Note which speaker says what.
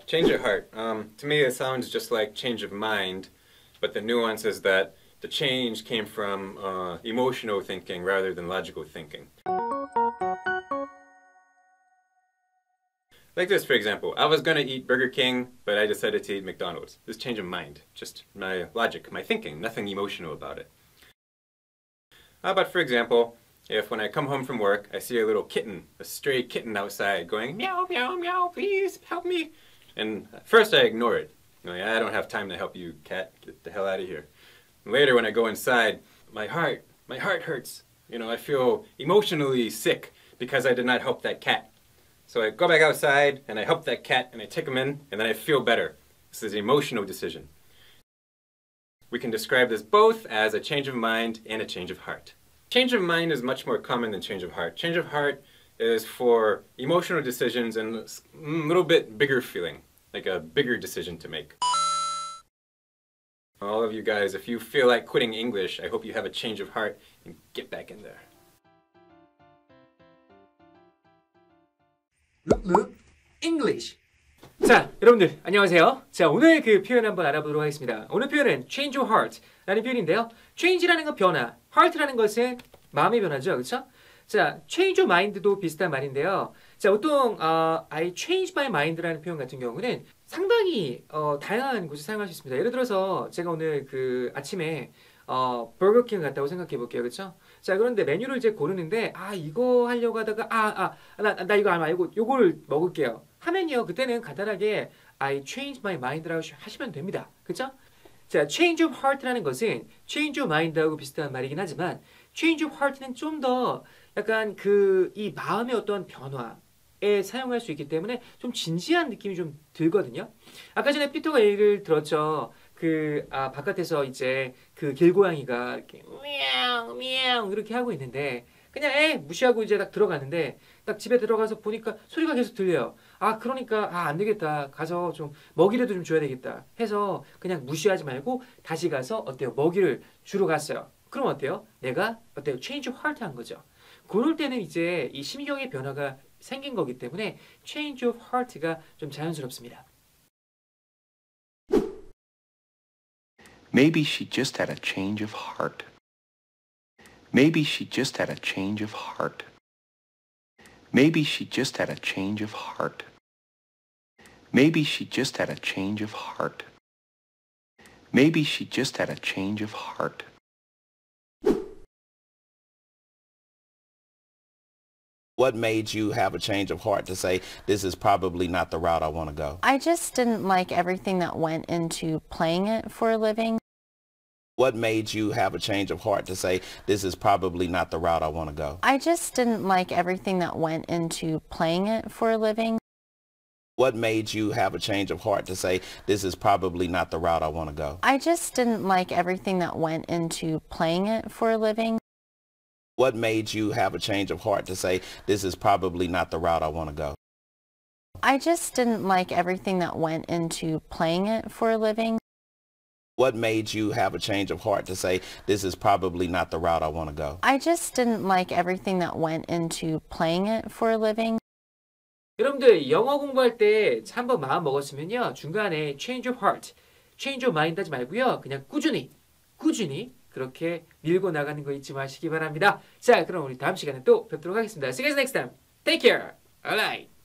Speaker 1: Change of heart. To me it sounds just like change of mind, but the nuance is that the change came from emotional thinking rather than logical thinking. Like this, for example. I was gonna eat Burger King, but I decided to eat McDonald's. This change of mind. Just my logic, my thinking, nothing emotional about it. How about, for example, if when I come home from work, I see a little kitten, a stray kitten outside going, meow, meow, meow, please help me. And at first I ignore it. Like, I don't have time to help you, cat. Get the hell out of here. And later when I go inside, my heart hurts. You know, I feel emotionally sick because I did not help that cat. So I go back outside and I help that cat and I take him in and then I feel better. This is an emotional decision. We can describe this both as a change of mind and a change of heart. Change of mind is much more common than change of heart. Change of heart is for emotional decisions and a little bit bigger feeling, like a bigger decision to make. All of you guys, if you feel like quitting English, I hope you have a change of heart and get back in there.
Speaker 2: English. 자, 여러분들 안녕하세요. 자, 오늘 그 표현 한번 알아보도록 하겠습니다. 오늘 표현은 change of heart라는 표현인데요. change라는 건 변화, heart라는 것은 마음의 변화죠, 그렇죠? 자, change of mind도 비슷한 말인데요. 자, 보통 I change my mind라는 표현 같은 경우는 상당히 다양한 곳에 사용할 수 있습니다. 예를 들어서 제가 오늘 그 아침에 버거킹 갔다고 생각해 볼게요, 그렇죠? 자, 그런데 메뉴를 이제 고르는데 이거 하려고 하다가 나 이거 안 말고 요거를 먹을게요 하면요, 그때는 간단하게 I change my mind라고 하시면 됩니다, 그렇죠? 자, change of heart라는 것은 change of mind하고 비슷한 말이긴 하지만 change of heart는 좀 더 약간 이 마음의 어떤 변화에 사용할 수 있기 때문에 좀 진지한 느낌이 좀 들거든요. 아까 전에 피터가 얘기를 들었죠. 바깥에서 이제 그 길고양이가 이렇게 미야옹 미야옹 이렇게 하고 있는데 그냥 무시하고 이제 딱 들어가는데 딱 집에 들어가서 보니까 소리가 계속 들려요. 그러니까 안 되겠다. 가서 좀 먹이라도 좀 줘야 되겠다 해서 그냥 무시하지 말고 다시 가서 어때요? 먹이를 주러 갔어요. 그럼 어때요? 내가 어때요? change of heart 한 거죠. 그럴 때는 이제 이 심경의 변화가 생긴 거기 때문에 change of heart가 좀 자연스럽습니다.
Speaker 3: Maybe she just had a change of heart. Maybe she just had a change of heart. Maybe she just had a change of heart. Maybe she just had a change of heart. Maybe she just had a change of heart.
Speaker 4: What made you have a change of heart to say, this is probably not the route I want to go?
Speaker 5: I just didn't like everything that went into playing it for a living.
Speaker 4: What made you have a change of heart to say, this is probably not the route I want to go?
Speaker 5: I just didn't like everything that went into playing it for a living.
Speaker 4: What made you have a change of heart to say, this is probably not the route I want to go?
Speaker 5: I just didn't like everything that went into playing it for a living.
Speaker 4: What made you have a change of heart to say, this is probably not the route I want to go?
Speaker 5: I just didn't like everything that went into playing it for a living.
Speaker 4: What made you have a change of heart to say, this is probably not the route I want to go?
Speaker 5: I just didn't like everything that went into playing it for a living.
Speaker 2: 여러분들 영어 공부할 때 한번 마음 먹었으면요, 중간에 change of heart, change of mind 하지 말고요, 그냥 꾸준히 그렇게 밀고 나가는 거 잊지 마시기 바랍니다. 자, 그럼 우리 다음 시간에 또 뵙도록 하겠습니다. See you guys next time. Take care. Alright.